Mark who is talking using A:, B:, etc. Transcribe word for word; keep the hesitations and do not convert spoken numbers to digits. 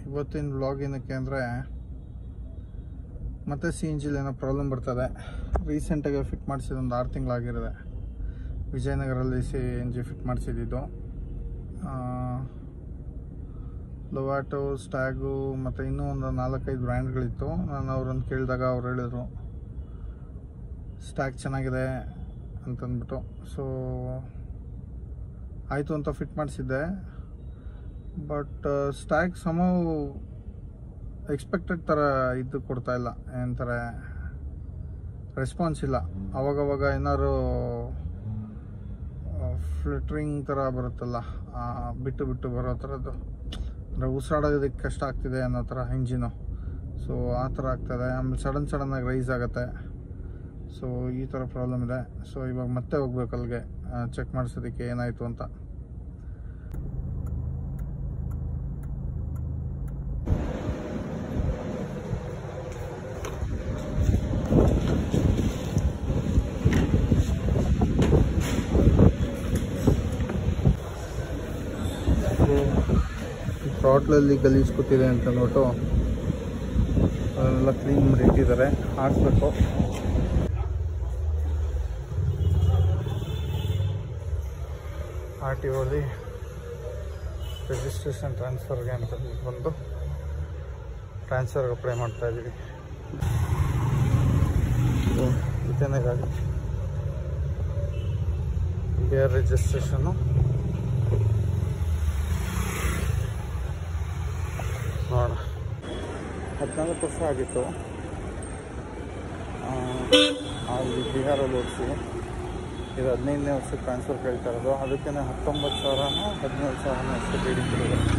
A: ಇವತ್ತಿನ ವ್ಲಾಗ್ ಏನಕ್ಕೆ ಅಂದರೆ ಮತ್ತೆ ಸಿ ಎನ್ ಜಿಲಿ ಏನೋ ಪ್ರಾಬ್ಲಮ್ ಬರ್ತದೆ. ರೀಸೆಂಟಾಗಿ ಫಿಟ್ ಮಾಡಿಸಿದ್ದು ಒಂದು ಆರು ತಿಂಗಳಾಗಿರುತ್ತೆ. ವಿಜಯನಗರಲ್ಲಿ ಸಿ ಎನ್ ಜಿ ಫಿಟ್ ಮಾಡಿಸಿದ್ದು. ಲೊವಾಟೋ, ಸ್ಟ್ಯಾಗು ಮತ್ತು ಇನ್ನೂ ಒಂದು ನಾಲ್ಕೈದು ಬ್ರ್ಯಾಂಡ್ಗಳಿತ್ತು. ನಾನು ಅವ್ರನ್ನ ಕೇಳಿದಾಗ ಅವ್ರು ಹೇಳಿದ್ರು ಸ್ಟ್ಯಾಗ್ ಚೆನ್ನಾಗಿದೆ ಅಂತಂದ್ಬಿಟ್ಟು. ಸೊ ಆಯಿತು ಅಂತ ಫಿಟ್ ಮಾಡಿಸಿದ್ದೆ. ಬಟ್ ಸ್ಟ್ಯಾಗ್ ಸಮ ಎಕ್ಸ್ಪೆಕ್ಟೆಡ್ ಥರ ಇದು ಕೊಡ್ತಾಯಿಲ್ಲ, ಏನಂತಾರೆ ರೆಸ್ಪಾನ್ಸ್ ಇಲ್ಲ. ಅವಾಗವಾಗ ಏನಾದ್ರು ಫ್ಲಿಟ್ರಿಂಗ್ ಥರ ಬರುತ್ತಲ್ಲ, ಬಿಟ್ಟು ಬಿಟ್ಟು ಬರೋ ಥರದ್ದು, ಅಂದರೆ ಉಸಿರಾಡೋದಕ್ಕೆ ಕಷ್ಟ ಆಗ್ತಿದೆ ಅನ್ನೋ ಥರ ಇಂಜಿನು. ಸೊ ಆ ಥರ ಆಗ್ತದೆ. ಆಮೇಲೆ ಸಡನ್ ಸಡನ್ನಾಗಿ ರೈಸ್ ಆಗುತ್ತೆ. ಸೊ ಈ ಥರ ಪ್ರಾಬ್ಲಮ್ ಇದೆ. ಸೊ ಇವಾಗ ಮತ್ತೆ ಹೋಗ್ಬೇಕು ಅಲ್ಲಿಗೆ ಚೆಕ್ ಮಾಡಿಸೋದಕ್ಕೆ ಏನಾಯಿತು ಅಂತ. ಥ್ರಾಟ್ಲಲ್ಲಿ ಗಲೀಜು ಕೂತಿದೆ ಅಂತ ಅಂದ್ಬಿಟ್ಟು ಅದನ್ನೆಲ್ಲ ಕ್ಲೀನ್ ಮಾಡಿ ಇಟ್ಟಿದ್ದಾರೆ, ಹಾಕಬೇಕು. ಆರ್ ಟಿ ಓಲಿ ರಿಜಿಸ್ಟ್ರೇಷನ್ ಟ್ರಾನ್ಸ್ಫರ್ಗೆ ಅಂತ ಬಂದು ಟ್ರಾನ್ಸ್ಫರ್ಗೆ ಅಪ್ಲೈ ಮಾಡ್ತಾಯಿದ್ದೀವಿ. ಇದೇನೇ ಗಾಡಿ ಬೇರೆ ರಿಜಿಸ್ಟ್ರೇಷನ್ನು ನೋಡ. ಹದಿನಾಲ್ಕು ವರ್ಷ ಆಗಿತ್ತು ಅಲ್ಲಿ ಬಿಹಾರಲ್ಲಿ ಓಡಿಸಿ. ಇದು ಹದಿನೈದನೇ ವರ್ಷಕ್ಕೆ ಟ್ರಾನ್ಸ್ಫರ್ ಕೇಳ್ತಾ ಇರೋದು. ಅದಕ್ಕೆ ಹತ್ತೊಂಬತ್ತು ಸಾವಿರನೋ ಹದಿನೇಳು ಸಾವಿರನೋ ಅಷ್ಟು ಬೇಡಿಕೆ.